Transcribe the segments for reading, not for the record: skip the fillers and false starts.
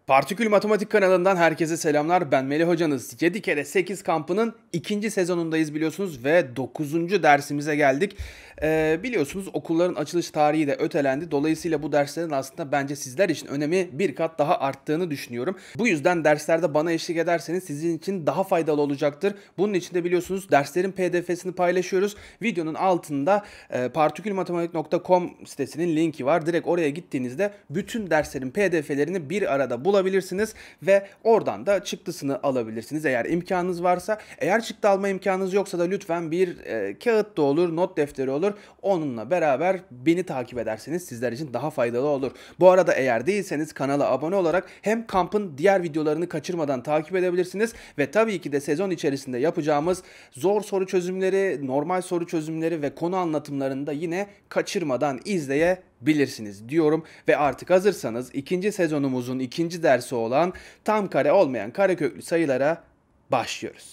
Partikül Matematik kanalından herkese selamlar. Ben Melih hocanız. 7 kere 8 kampının ikinci sezonundayız biliyorsunuz ve 9. dersimize geldik. Biliyorsunuz okulların açılış tarihi de ötelendi. Dolayısıyla bu derslerin aslında bence sizler için önemi bir kat daha arttığını düşünüyorum. Bu yüzden derslerde bana eşlik ederseniz sizin için daha faydalı olacaktır. Bunun için de biliyorsunuz derslerin pdf'sini paylaşıyoruz. Videonun altında partikülmatematik.com sitesinin linki var. Direkt oraya gittiğinizde bütün derslerin pdf'lerini bir arada bulabilirsiniz ve oradan da çıktısını alabilirsiniz eğer imkanınız varsa. Eğer çıktı alma imkanınız yoksa da lütfen bir kağıt da olur, not defteri olur. Onunla beraber beni takip ederseniz sizler için daha faydalı olur. Bu arada eğer değilseniz kanala abone olarak hem kampın diğer videolarını kaçırmadan takip edebilirsiniz ve tabii ki de sezon içerisinde yapacağımız zor soru çözümleri, normal soru çözümleri ve konu anlatımlarını da yine kaçırmadan izleyebilirsiniz diyorum ve artık hazırsanız ikinci sezonumuzun ikinci dersi olan tam kare olmayan kareköklü sayılara başlıyoruz.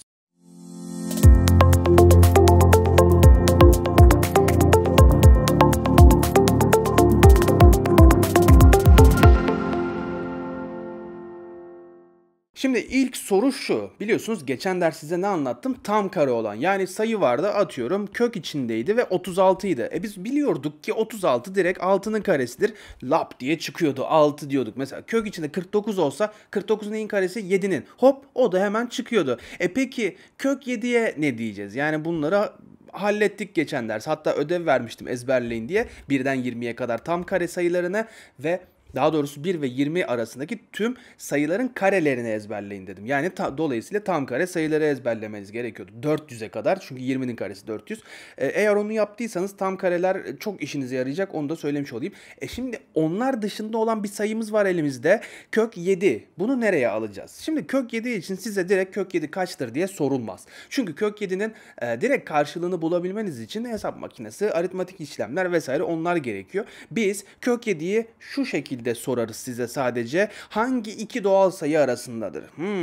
Şimdi ilk soru şu. Biliyorsunuz geçen ders size ne anlattım? Tam kare olan. Yani sayı vardı atıyorum kök içindeydi ve 36 idi. Biz biliyorduk ki 36 direkt 6'nın karesidir. Lap diye çıkıyordu 6 diyorduk. Mesela kök içinde 49 olsa 49'un neyin karesi? 7'nin. Hop o da hemen çıkıyordu. Peki kök 7'ye ne diyeceğiz? Yani bunları hallettik geçen ders. Hatta ödev vermiştim ezberleyin diye. 1'den 20'ye kadar tam kare sayılarını ve daha doğrusu 1 ve 20 arasındaki tüm sayıların karelerini ezberleyin dedim. Yani dolayısıyla tam kare sayıları ezberlemeniz gerekiyordu. 400'e kadar çünkü 20'nin karesi 400. Eğer onu yaptıysanız tam kareler çok işinize yarayacak, onu da söylemiş olayım. Şimdi onlar dışında olan bir sayımız var elimizde. Kök 7. Bunu nereye alacağız? Şimdi kök 7 için size direkt kök 7 kaçtır diye sorulmaz. Çünkü kök 7'nin direkt karşılığını bulabilmeniz için hesap makinesi, aritmatik işlemler vesaire onlar gerekiyor. Biz kök 7'yi şu şekilde sorarız size sadece. Hangi iki doğal sayı arasındadır?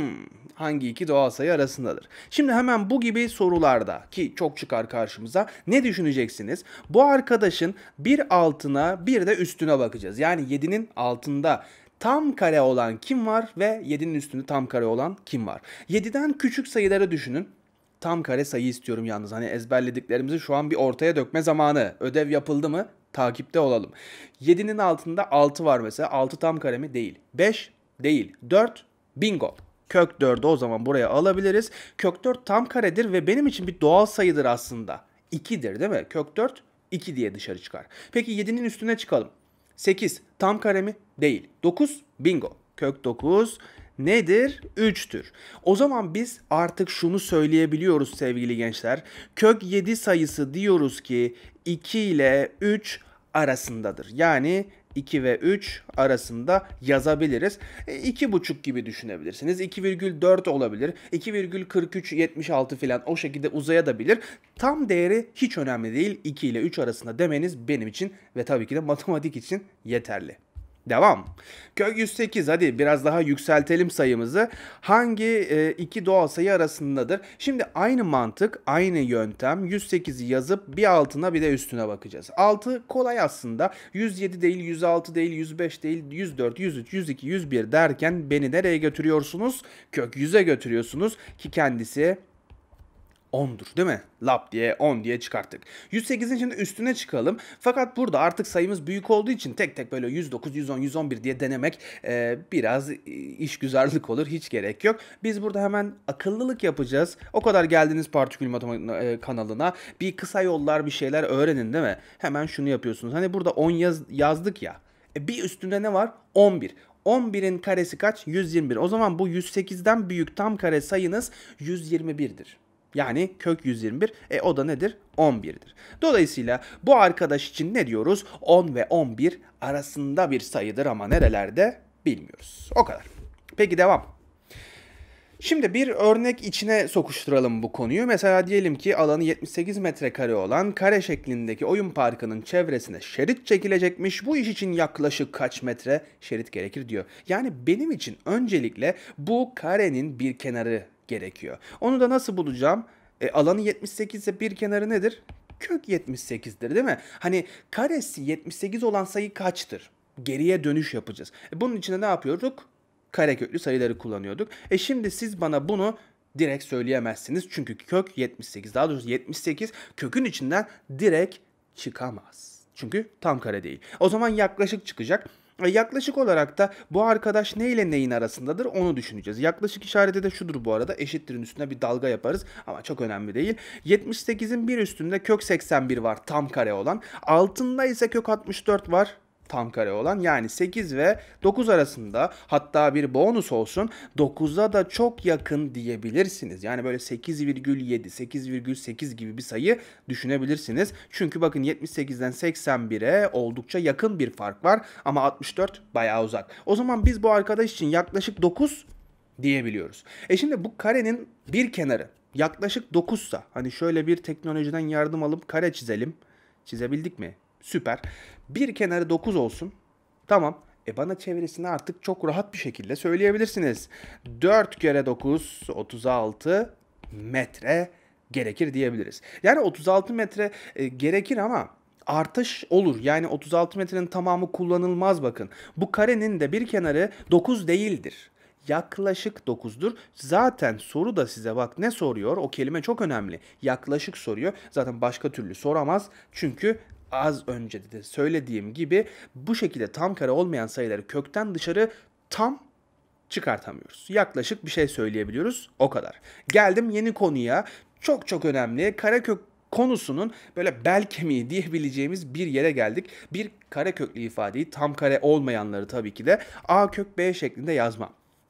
Hangi iki doğal sayı arasındadır? Şimdi hemen bu gibi sorularda ki çok çıkar karşımıza ne düşüneceksiniz? Bu arkadaşın bir altına bir de üstüne bakacağız. Yani 7'nin altında tam kare olan kim var ve 7'nin üstünde tam kare olan kim var? 7'den küçük sayıları düşünün. Tam kare sayı istiyorum yalnız. Hani ezberlediklerimizi şu an bir ortaya dökme zamanı. Ödev yapıldı mı? Takipte olalım. 7'nin altında 6 var mesela. 6 tam kare mi? Değil. 5 değil. 4 bingo. Kök 4'ü o zaman buraya alabiliriz. Kök 4 tam karedir ve benim için bir doğal sayıdır aslında. 2'dir değil mi? Kök 4 2 diye dışarı çıkar. Peki 7'nin üstüne çıkalım. 8 tam kare mi? Değil. 9 bingo. Kök 9 nedir? 3'tür. O zaman biz artık şunu söyleyebiliyoruz sevgili gençler. Kök 7 sayısı diyoruz ki 2 ile 3 arasındadır. Yani 2 ve 3 arasında yazabiliriz. 2,5 gibi düşünebilirsiniz. 2,4 olabilir. 2,4376 falan o şekilde uzayabilir. Tam değeri hiç önemli değil. 2 ile 3 arasında demeniz benim için ve tabii ki de matematik için yeterli. Devam. Kök 108 hadi biraz daha yükseltelim sayımızı. Hangi iki doğal sayı arasındadır? Şimdi aynı mantık, aynı yöntem 108'i yazıp bir altına bir de üstüne bakacağız. 6 kolay aslında. 107 değil, 106 değil, 105 değil, 104, 103, 102, 101 derken beni nereye götürüyorsunuz? Kök 100'e götürüyorsunuz ki kendisi 10'dur değil mi? Lap diye 10 diye çıkarttık. 108'in şimdi üstüne çıkalım. Fakat burada artık sayımız büyük olduğu için tek tek böyle 109, 110, 111 diye denemek biraz işgüzarlık olur. Hiç gerek yok. Biz burada hemen akıllılık yapacağız. O kadar geldiniz Partikül Matematik kanalına. Bir kısa yollar bir şeyler öğrenin değil mi? Hemen şunu yapıyorsunuz. Hani burada 10 yazdık ya. Bir üstünde ne var? 11. 11'in karesi kaç? 121. O zaman bu 108'den büyük tam kare sayınız 121'dir. Yani kök 121. O da nedir? 11'dir. Dolayısıyla bu arkadaş için ne diyoruz? 10 ve 11 arasında bir sayıdır ama nerelerde bilmiyoruz. O kadar. Peki devam. Şimdi bir örnek içine sokuşturalım bu konuyu. Mesela diyelim ki alanı 78 metrekare olan kare şeklindeki oyun parkının çevresine şerit çekilecekmiş. Bu iş için yaklaşık kaç metre şerit gerekir diyor. Yani benim için öncelikle bu karenin bir kenarı gerekiyor. Onu da nasıl bulacağım? Alanı 78 ise bir kenarı nedir? Kök 78'dir değil mi? Hani karesi 78 olan sayı kaçtır? Geriye dönüş yapacağız. Bunun için de ne yapıyorduk? kareköklü sayıları kullanıyorduk. Şimdi siz bana bunu direkt söyleyemezsiniz. Çünkü kök 78, daha doğrusu 78 kökün içinden direkt çıkamaz. Çünkü tam kare değil. O zaman yaklaşık çıkacak. Yaklaşık olarak da bu arkadaş ne ile neyin arasındadır onu düşüneceğiz. Yaklaşık işareti de şudur bu arada. Eşittirin üstüne bir dalga yaparız ama çok önemli değil. 78'in bir üstünde kök 81 var tam kare olan. Altında ise kök 64 var tam kare olan. Yani 8 ve 9 arasında, hatta bir bonus olsun, 9'a da çok yakın diyebilirsiniz. Yani böyle 8,7, 8,8 gibi bir sayı düşünebilirsiniz. Çünkü bakın 78'den 81'e oldukça yakın bir fark var ama 64 bayağı uzak. O zaman biz bu arkadaş için yaklaşık 9 diyebiliyoruz. Şimdi bu karenin bir kenarı yaklaşık 9'sa, hani şöyle bir teknolojiden yardım alıp kare çizelim. Çizebildik mi? Süper. Bir kenarı 9 olsun. Tamam. Bana çevresini artık çok rahat bir şekilde söyleyebilirsiniz. 4 kere 9, 36 metre gerekir diyebiliriz. Yani 36 metre gerekir ama artış olur. Yani 36 metrenin tamamı kullanılmaz bakın. Bu karenin de bir kenarı 9 değildir. Yaklaşık 9'dur. Zaten soru da size bak ne soruyor? O kelime çok önemli. Yaklaşık soruyor. Zaten başka türlü soramaz. Çünkü az önce de söylediğim gibi bu şekilde tam kare olmayan sayıları kökten dışarı tam çıkartamıyoruz. Yaklaşık bir şey söyleyebiliyoruz. O kadar. Geldim yeni konuya. Çok çok önemli. Karekök konusunun böyle bel kemiği diyebileceğimiz bir yere geldik. Bir kareköklü ifadeyi, tam kare olmayanları tabii ki de a kök b şeklinde yazmam.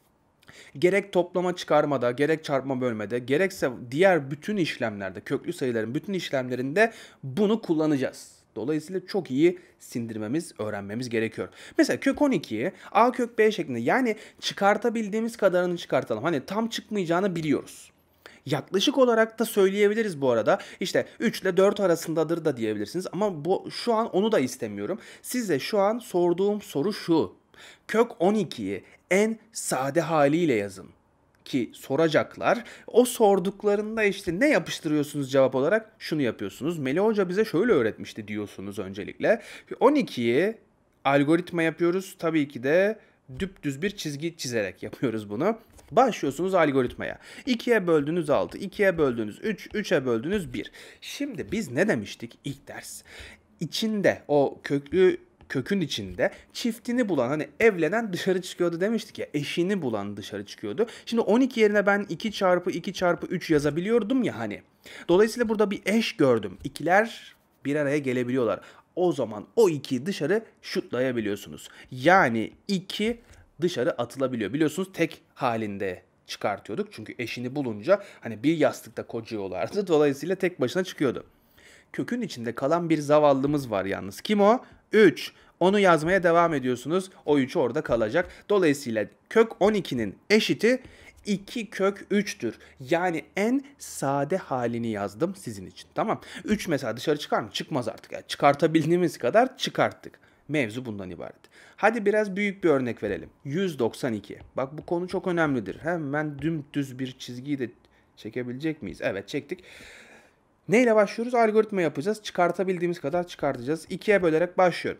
Gerek toplama çıkarmada, gerek çarpma bölmede, gerekse diğer bütün işlemlerde, köklü sayıların bütün işlemlerinde bunu kullanacağız. Dolayısıyla çok iyi sindirmemiz, öğrenmemiz gerekiyor. Mesela kök 12'yi a kök b şeklinde, yani çıkartabildiğimiz kadarını çıkartalım. Hani tam çıkmayacağını biliyoruz. Yaklaşık olarak da söyleyebiliriz bu arada. İşte 3 ile 4 arasındadır da diyebilirsiniz. Ama şu an onu da istemiyorum. Size şu an sorduğum soru şu. Kök 12'yi en sade haliyle yazın ki soracaklar. O sorduklarında işte ne yapıştırıyorsunuz cevap olarak? Şunu yapıyorsunuz. Melih Hoca bize şöyle öğretmişti diyorsunuz öncelikle. 12'yi algoritma yapıyoruz. Tabii ki de düpdüz bir çizgi çizerek yapıyoruz bunu. Başlıyorsunuz algoritmaya. 2'ye böldünüz 6, 2'ye böldünüz 3, 3'e böldünüz 1. Şimdi biz ne demiştik ilk ders? İçinde o kökün içinde çiftini bulan, hani evlenen dışarı çıkıyordu demiştik ya, eşini bulan dışarı çıkıyordu. Şimdi 12 yerine ben 2 çarpı 2 çarpı 3 yazabiliyordum ya hani. Dolayısıyla burada bir eş gördüm. İkiler bir araya gelebiliyorlar. O zaman o 2'yi dışarı şutlayabiliyorsunuz. Yani 2 dışarı atılabiliyor. Biliyorsunuz tek halinde çıkartıyorduk. Çünkü eşini bulunca hani bir yastıkta kocuyorlardı. Dolayısıyla tek başına çıkıyordu. Kökün içinde kalan bir zavallımız var yalnız. Kim o? 3. Onu yazmaya devam ediyorsunuz. O 3 orada kalacak. Dolayısıyla kök 12'nin eşiti 2 kök 3'tür. Yani en sade halini yazdım sizin için. Tamam. 3 mesela dışarı çıkar mı? Çıkmaz artık. Yani çıkartabildiğimiz kadar çıkarttık. Mevzu bundan ibaret. Hadi biraz büyük bir örnek verelim. 192. Bak bu konu çok önemlidir. Hemen dümdüz bir çizgiyi de çekebilecek miyiz? Evet, çektik. Neyle başlıyoruz? Algoritma yapacağız. Çıkartabildiğimiz kadar çıkartacağız. 2'ye bölerek başlıyorum.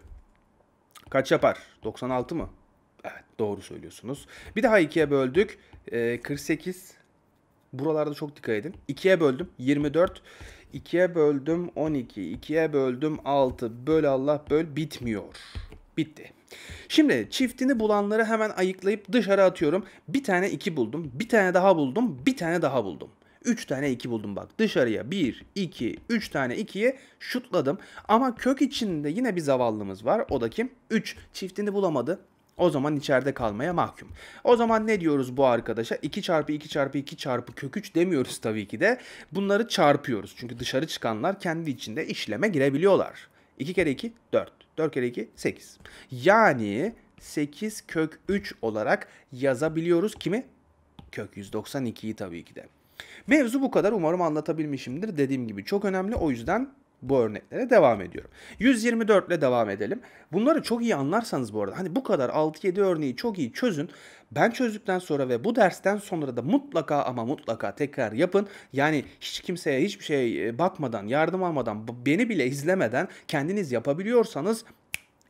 Kaç yapar? 96 mı? Evet, doğru söylüyorsunuz. Bir daha 2'ye böldük. 48. Buralarda çok dikkat edin. 2'ye böldüm. 24. 2'ye böldüm 12. 2'ye böldüm 6. Böl Allah böl, bitmiyor. Bitti. Şimdi çiftini bulanları hemen ayıklayıp dışarı atıyorum. Bir tane 2 buldum. Bir tane daha buldum. Bir tane daha buldum. 3 tane 2 buldum bak. Dışarıya 1, 2, 3 tane 2'ye şutladım. Ama kök içinde yine bir zavallımız var. O da kim? 3. Çiftini bulamadı. O zaman içeride kalmaya mahkum. O zaman ne diyoruz bu arkadaşa? 2 çarpı 2 çarpı 2 çarpı kök 3 demiyoruz tabii ki de. Bunları çarpıyoruz. Çünkü dışarı çıkanlar kendi içinde işleme girebiliyorlar. 2 kere 2 4. 4 kere 2 8. Yani 8 kök 3 olarak yazabiliyoruz. Kimi? Kök 192'yi tabii ki de. Mevzu bu kadar. Umarım anlatabilmişimdir. Dediğim gibi çok önemli. O yüzden bu örneklere devam ediyorum. 124 ile devam edelim. Bunları çok iyi anlarsanız bu arada, hani bu kadar 6-7 örneği çok iyi çözün. Ben çözdükten sonra ve bu dersten sonra da mutlaka ama mutlaka tekrar yapın. Yani hiç kimseye hiçbir şey bakmadan, yardım almadan, beni bile izlemeden kendiniz yapabiliyorsanız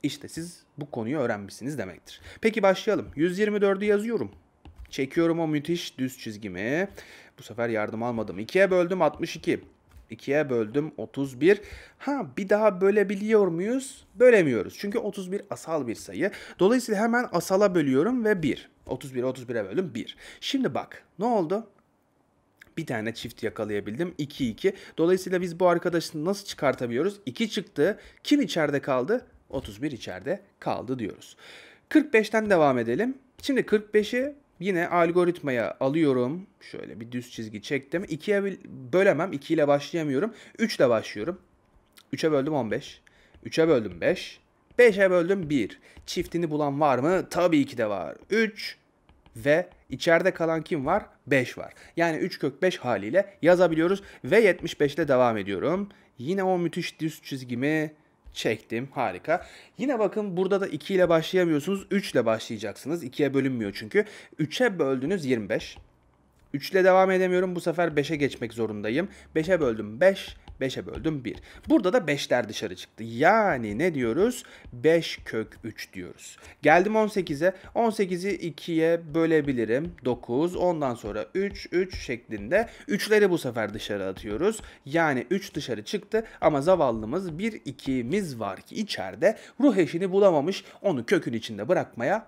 İşte siz bu konuyu öğrenmişsiniz demektir. Peki başlayalım. 124'ü yazıyorum. Çekiyorum o müthiş düz çizgimi. Bu sefer yardım almadım. 2'ye böldüm 62. 2'ye böldüm 31. Bir daha bölebiliyor muyuz? Bölemiyoruz. Çünkü 31 asal bir sayı. Dolayısıyla hemen asala bölüyorum ve 1. 31'e 31'e böldüm 1. Şimdi bak ne oldu? Bir tane çift yakalayabildim. 2, 2. Dolayısıyla biz bu arkadaşı nasıl çıkartabiliyoruz? 2 çıktı. Kim içeride kaldı? 31 içeride kaldı diyoruz. 45'ten devam edelim. Şimdi 45'i yine algoritmaya alıyorum. Şöyle bir düz çizgi çektim. 2'ye bölemem. 2 ile başlayamıyorum. 3 ile başlıyorum. 3'e böldüm 15. 3'e böldüm 5. 5'e böldüm 1. Çiftini bulan var mı? Tabii ki de var. 3 ve içeride kalan kim var? 5 var. Yani 3 kök 5 haliyle yazabiliyoruz ve 75 ile devam ediyorum. Yine o müthiş düz çizgimi çektim. Harika. Yine bakın burada da 2 ile başlayamıyorsunuz. 3 ile başlayacaksınız. 2'ye bölünmüyor çünkü. 3'e böldünüz 25. 3 ile devam edemiyorum. Bu sefer 5'e geçmek zorundayım. 5'e böldüm 5. 5'e böldüm 1. Burada da 5'ler dışarı çıktı. Yani ne diyoruz? 5 kök 3 diyoruz. Geldim 18'e. 18'i 2'ye bölebilirim. 9. Ondan sonra 3, 3 şeklinde. 3'leri bu sefer dışarı atıyoruz. Yani 3 dışarı çıktı ama zavallımız 1, 2'miz var ki içeride ruh eşini bulamamış. Onu kökün içinde bırakmaya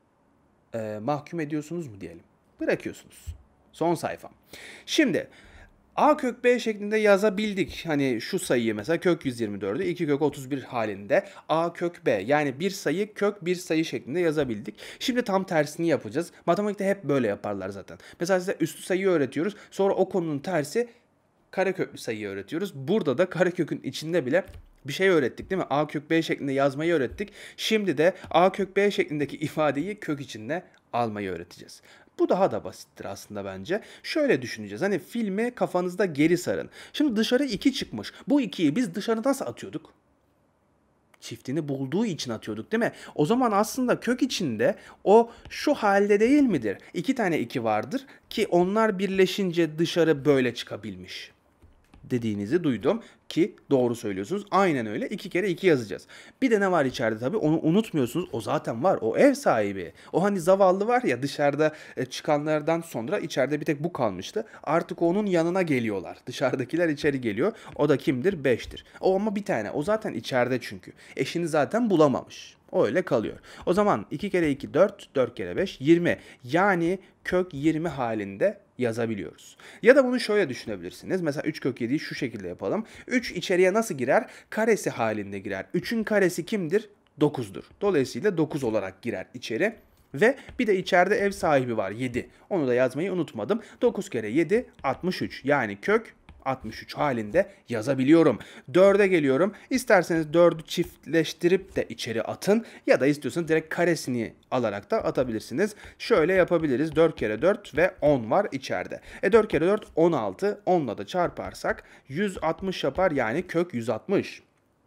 mahkum ediyorsunuz mu diyelim. Bırakıyorsunuz. Son sayfam. Şimdi a kök b şeklinde yazabildik. Hani şu sayıyı mesela kök 124'ü 2 kök 31 halinde a kök b yani bir sayı kök bir sayı şeklinde yazabildik. Şimdi tam tersini yapacağız. Matematikte hep böyle yaparlar zaten. Mesela size üstü sayıyı öğretiyoruz. Sonra o konunun tersi kareköklü sayıyı öğretiyoruz. Burada da karekökün içinde bile bir şey öğrettik değil mi? A kök b şeklinde yazmayı öğrettik. Şimdi de a kök b şeklindeki ifadeyi kök içinde almayı öğreteceğiz. Bu daha da basittir aslında bence. Şöyle düşüneceğiz. Hani filmi kafanızda geri sarın. Şimdi dışarı 2 çıkmış. Bu 2'yi biz dışarı nasıl atıyorduk? Çiftini bulduğu için atıyorduk değil mi? O zaman aslında kök içinde o şu halde değil midir? 2 tane 2 vardır ki onlar birleşince dışarı böyle çıkabilmiş dediğinizi duydum ki doğru söylüyorsunuz. Aynen öyle. 2 kere 2 yazacağız. Bir de ne var içeride tabii onu unutmuyorsunuz. O zaten var. O ev sahibi. O hani zavallı var ya dışarıda çıkanlardan sonra içeride bir tek bu kalmıştı. Artık onun yanına geliyorlar. Dışarıdakiler içeri geliyor. O da kimdir? 5'tir. O ama bir tane. O zaten içeride çünkü. Eşini zaten bulamamış. O öyle kalıyor. O zaman 2 kere 2 4, 4 kere 5 20. Yani kök 20 halinde yazabiliyoruz. Ya da bunu şöyle düşünebilirsiniz. Mesela 3 kök 7'yi şu şekilde yapalım. 3 içeriye nasıl girer? Karesi halinde girer. 3'ün karesi kimdir? 9'dur. Dolayısıyla 9 olarak girer içeri. Ve bir de içeride ev sahibi var 7. Onu da yazmayı unutmadım. 9 kere 7 63. Yani kök 63 halinde yazabiliyorum. 4'e geliyorum. İsterseniz 4'ü çiftleştirip de içeri atın ya da istiyorsanız direkt karesini alarak da atabilirsiniz. Şöyle yapabiliriz. 4 kere 4 ve 10 var içeride. 4 kere 4 16. 10'la da çarparsak 160 yapar yani kök 160.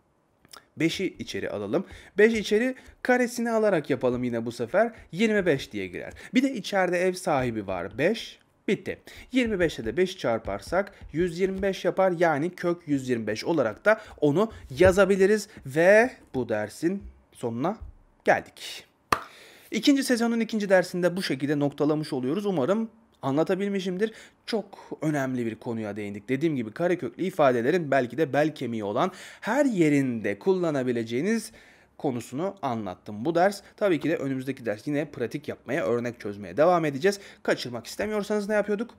5'i içeri alalım. 5 içeri karesini alarak yapalım yine bu sefer. 25 diye girer. Bir de içeride ev sahibi var 5. Bitti. 25'e de 5 çarparsak 125 yapar yani kök 125 olarak da onu yazabiliriz ve bu dersin sonuna geldik. İkinci sezonun ikinci dersinde bu şekilde noktalamış oluyoruz. Umarım anlatabilmişimdir. Çok önemli bir konuya değindik. Dediğim gibi kareköklü ifadelerin belki de bel kemiği olan her yerinde kullanabileceğiniz konusunu anlattım bu ders. Tabii ki de önümüzdeki ders yine pratik yapmaya, örnek çözmeye devam edeceğiz. Kaçırmak istemiyorsanız ne yapıyorduk?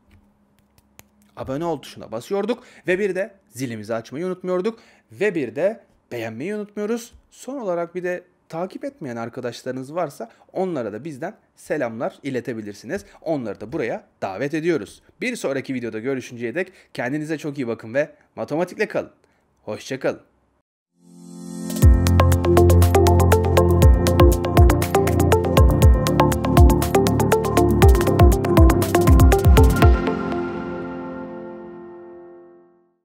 Abone ol tuşuna basıyorduk ve bir de zilimizi açmayı unutmuyorduk ve bir de beğenmeyi unutmuyoruz. Son olarak bir de takip etmeyen arkadaşlarınız varsa onlara da bizden selamlar iletebilirsiniz. Onları da buraya davet ediyoruz. Bir sonraki videoda görüşünceye dek kendinize çok iyi bakın ve matematikle kalın. Hoşça kalın.